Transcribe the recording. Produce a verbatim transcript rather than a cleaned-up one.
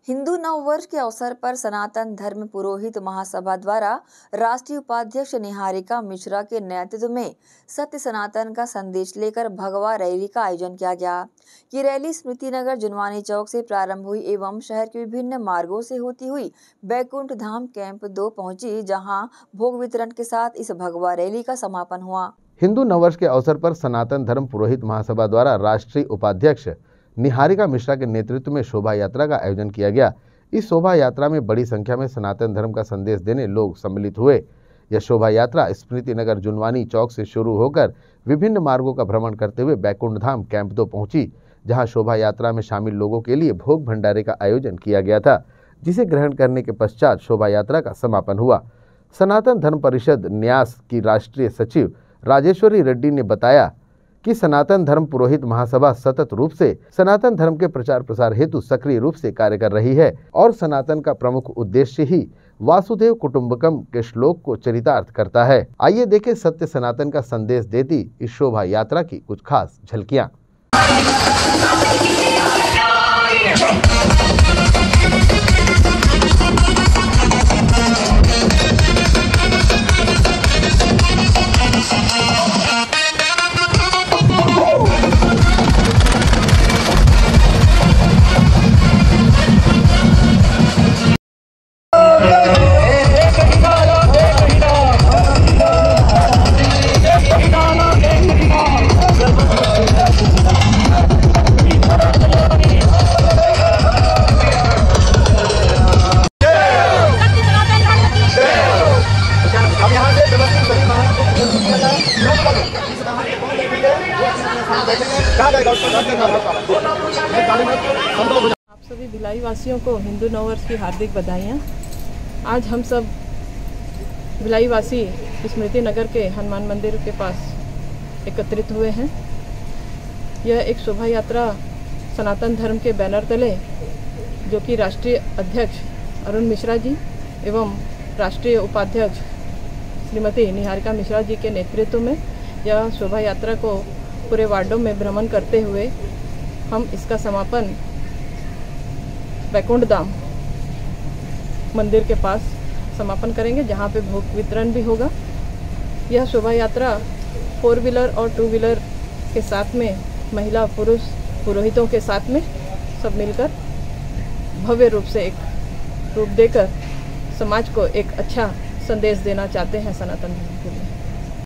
हिंदू नववर्ष के अवसर पर सनातन धर्म पुरोहित महासभा द्वारा राष्ट्रीय उपाध्यक्ष निहारिका मिश्रा के नेतृत्व में सत्य सनातन का संदेश लेकर भगवा रैली का आयोजन किया गया। ये रैली स्मृति नगर जुनवानी चौक से प्रारंभ हुई एवं शहर के विभिन्न मार्गों से होती हुई बैकुंठ धाम कैंप दो पहुंची, जहां भोग वितरण के साथ इस भगवा रैली का समापन हुआ। हिंदू नववर्ष के अवसर पर सनातन धर्म पुरोहित महासभा द्वारा राष्ट्रीय उपाध्यक्ष निहारिका मिश्रा के नेतृत्व में शोभा यात्रा का आयोजन किया गया। इस शोभा यात्रा में बड़ी संख्या में सनातन धर्म का संदेश देने लोग सम्मिलित हुए। यह शोभा यात्रा स्मृति नगर जुनवानी चौक से शुरू होकर विभिन्न मार्गों का भ्रमण करते हुए बैकुंठ धाम कैंप दो पहुंची, जहां शोभा यात्रा में शामिल लोगों के लिए भोग भंडारे का आयोजन किया गया था, जिसे ग्रहण करने के पश्चात शोभा यात्रा का समापन हुआ। सनातन धर्म परिषद न्यास की राष्ट्रीय सचिव राजेश्वरी रेड्डी ने बताया कि सनातन धर्म पुरोहित महासभा सतत रूप से सनातन धर्म के प्रचार प्रसार हेतु सक्रिय रूप से कार्य कर रही है और सनातन का प्रमुख उद्देश्य ही वासुदेव कुटुंबकम के श्लोक को चरितार्थ करता है। आइए देखें सत्य सनातन का संदेश देती इस शोभा यात्रा की कुछ खास झलकियां। आप सभी भिलाई वासियों को हिंदू नववर्ष की हार्दिक बधाइयाँ। आज हम सब भिलाई वासी स्मृति नगर के हनुमान मंदिर के पास एकत्रित हुए हैं। यह एक शोभा यात्रा सनातन धर्म के बैनर तले, जो कि राष्ट्रीय अध्यक्ष अरुण मिश्रा जी एवं राष्ट्रीय उपाध्यक्ष श्रीमती निहारिका मिश्रा जी के नेतृत्व में यह शोभा यात्रा को पूरे वार्डों में भ्रमण करते हुए हम इसका समापन बैकुंठ धाम मंदिर के पास समापन करेंगे, जहां पे भोग वितरण भी होगा। यह शोभा यात्रा फोर व्हीलर और टू व्हीलर के साथ में महिला पुरुष पुरोहितों के साथ में सब मिलकर भव्य रूप से एक रूप देकर समाज को एक अच्छा संदेश देना चाहते हैं सनातन धर्म के लिए।